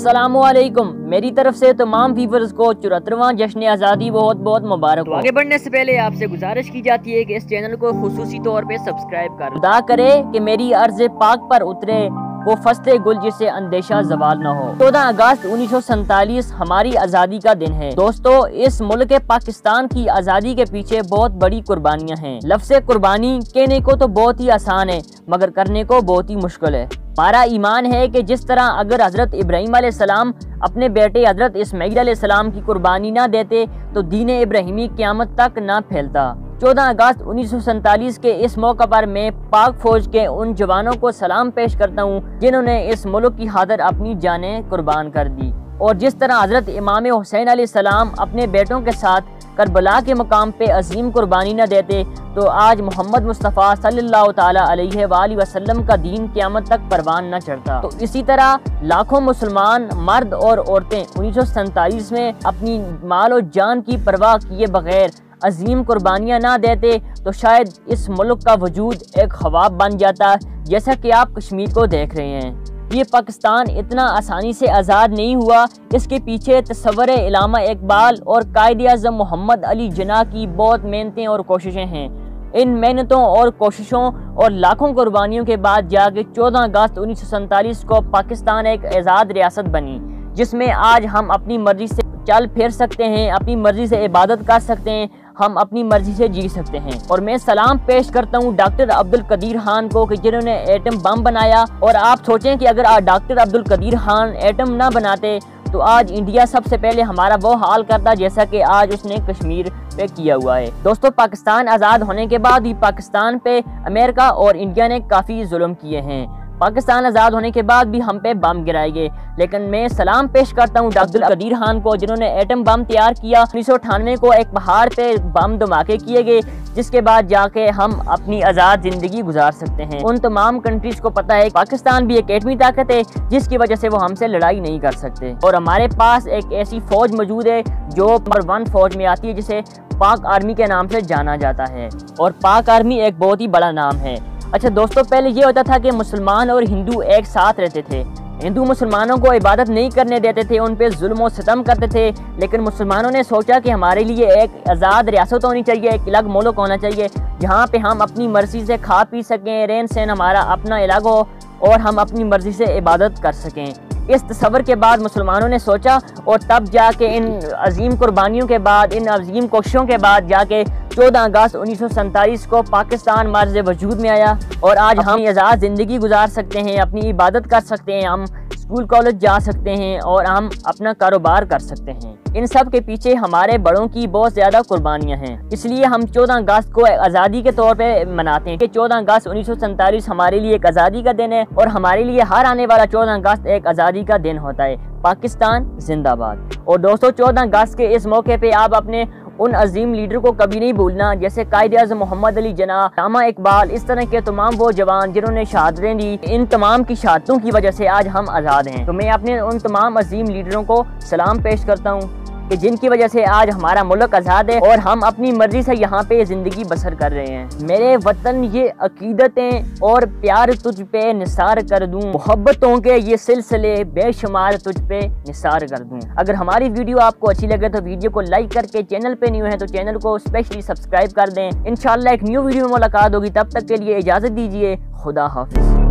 अस्सलामुअलैकुम। मेरी तरफ से तमाम व्यूअर्स को 74वां जश्न आज़ादी बहुत बहुत मुबारक हो। आगे बढ़ने से पहले आपसे गुजारिश की जाती है कि इस चैनल को खुसूसी तौर पे सब्सक्राइब कर खुदा करे कि मेरी अर्ज़ पाक पर उतरे वो फस्ते गुल जिसे अंदेशा ज़वाल न हो। 14 अगस्त 1947 हमारी आज़ादी का दिन है। दोस्तों, इस मुल्क पाकिस्तान की आज़ादी के पीछे बहुत बड़ी कुर्बानियाँ हैं। लफ्ज़ कुर्बानी कहने को तो बहुत ही आसान है मगर करने को बहुत ही मुश्किल है। हमारा ईमान है कि जिस तरह अगर हज़रत इब्राहीम अलैहिस्सलाम अपने बेटे हज़रत इस्माईल अलैहिस्सलाम की कुर्बानी ना देते तो दीन इब्राहिमी क़यामत तक ना फैलता। 14 अगस्त 1947 के इस मौका पर मैं पाक फौज के उन जवानों को सलाम पेश करता हूँ जिन्होंने इस मुल्क की खातिर अपनी जानें कुर्बान कर दी। और जिस तरह हज़रत इमाम हुसैन अलैहिस्सलाम अपने बेटों के साथ करबला के मकाम पे अजीम कुर्बानी न देते तो आज मोहम्मद मुस्तफ़ा सल्लल्लाहु ताला अलैहि वसल्लम का दीन क़यामत तक परवान न चढ़ता। तो इसी तरह लाखों मुसलमान मर्द और औरतें 1947 में अपनी माल और जान की परवाह किए बगैर अजीम कुर्बानियाँ ना देते तो शायद इस मुल्क का वजूद एक ख्वाब बन जाता, जैसा कि आप कश्मीर को देख रहे हैं। ये पाकिस्तान इतना आसानी से आज़ाद नहीं हुआ, इसके पीछे तस्वुर इलामा इकबाल और कायद आज़म मोहम्मद अली जिन्ना की बहुत मेहनतें और कोशिशें हैं। इन मेहनतों और कोशिशों और लाखों कुर्बानियों के बाद जाके 14 अगस्त 1947 को पाकिस्तान एक आज़ाद रियासत बनी, जिसमें आज हम अपनी मर्ज़ी से चल फिर सकते हैं, अपनी मर्ज़ी से इबादत कर सकते हैं, हम अपनी मर्ज़ी से जी सकते हैं। और मैं सलाम पेश करता हूँ डॉक्टर अब्दुल कदीर खान को कि जिन्होंने एटम बम बनाया। और आप सोचें कि अगर डॉक्टर अब्दुल कदीर खान एटम ना बनाते तो आज इंडिया सबसे पहले हमारा वो हाल करता जैसा कि आज उसने कश्मीर पे किया हुआ है। दोस्तों, पाकिस्तान आज़ाद होने के बाद भी पाकिस्तान पे अमेरिका और इंडिया ने काफ़ी जुल्म किए हैं। पाकिस्तान आज़ाद होने के बाद भी हम पे बम गिराए गए, लेकिन मैं सलाम पेश करता हूँ डॉक्टर कदीर खान को जिन्होंने एटम बम तैयार किया। 1998 को एक पहाड़ पे बम धमाके किए गए, जिसके बाद जाके हम अपनी आज़ाद ज़िंदगी गुजार सकते हैं। उन तमाम कंट्रीज को पता है पाकिस्तान भी एक एटमी ताकत है जिसकी वजह से वो हमसे लड़ाई नहीं कर सकते। और हमारे पास एक ऐसी फौज मौजूद है जो नंबर 1 फौज में आती है, जिसे पाक आर्मी के नाम से जाना जाता है। और पाक आर्मी एक बहुत ही बड़ा नाम है। अच्छा दोस्तों, पहले ये होता था कि मुसलमान और हिंदू एक साथ रहते थे। हिंदू मुसलमानों को इबादत नहीं करने देते थे, उन पे जुल्म और सितम करते थे। लेकिन मुसलमानों ने सोचा कि हमारे लिए एक आज़ाद रियासत होनी चाहिए, एक अलग मुल्क होना चाहिए जहाँ पे हम अपनी मर्ज़ी से खा पी सकें, रहन सहन हमारा अपना अलग हो और हम अपनी मर्ज़ी से इबादत कर सकें। इस तस्वर के बाद मुसलमानों ने सोचा और तब जाके इन अजीम कुर्बानियों के बाद, इन अजीम कोशिशों के बाद जाके 14 अगस्त 1947 को पाकिस्तान मर्ज़ वजूद में आया। और आज हम आज़ाद ज़िंदगी गुजार सकते हैं, अपनी इबादत कर सकते हैं, हम स्कूल कॉलेज जा सकते हैं और हम अपना कारोबार कर सकते हैं। इन सब के पीछे हमारे बड़ों की बहुत ज़्यादा कुर्बानियाँ हैं, इसलिए हम 14 अगस्त को आज़ादी के तौर पे मनाते हैं कि 14 अगस्त 1947 हमारे लिए एक आज़ादी का दिन है और हमारे लिए हर आने वाला 14 अगस्त एक आज़ादी का दिन होता है। पाकिस्तान जिंदाबाद। और दोस्तों, 14 अगस्त के इस मौके पे आप अपने उन अजीम लीडर को कभी नहीं भूलना, जैसे कायद आज़म मोहम्मद अली जिन्ना, इलामा इकबाल, इस तरह के तमाम वो जवान जिन्होंने शहादतें दी। इन तमाम की शहादतों की वजह से आज हम आज़ाद हैं। तो मैं अपने उन तमाम अजीम लीडरों को सलाम पेश करता हूँ कि जिनकी वजह से आज हमारा मुल्क आज़ाद है और हम अपनी मर्जी से यहाँ पे ज़िंदगी बसर कर रहे हैं। मेरे वतन ये अकीदतें और प्यार तुझ पे निसार कर दूँ, मोहब्बतों के ये सिलसिले बेशुमार तुझ पे निसार कर दूँ। अगर हमारी वीडियो आपको अच्छी लगे तो वीडियो को लाइक करके, चैनल पे न्यू है तो चैनल को स्पेशली सब्सक्राइब कर दें। इंशाल्लाह एक न्यू वीडियो में मुलाकात होगी, तब तक के लिए इजाज़त दीजिए। खुदा हाफिज़।